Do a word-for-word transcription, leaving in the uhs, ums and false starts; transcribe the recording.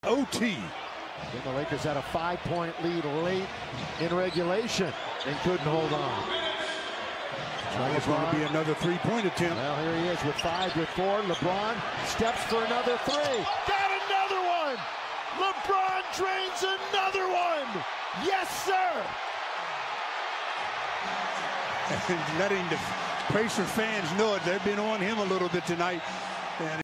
O T. Then the Lakers had a five-point lead late in regulation and couldn't hold on. It's going to be another three-point attempt. Well, here he is with five, with four. LeBron steps for another three. Got another one! LeBron drains another one! Yes, sir! And letting the Pacer fans know it. They've been on him a little bit tonight. And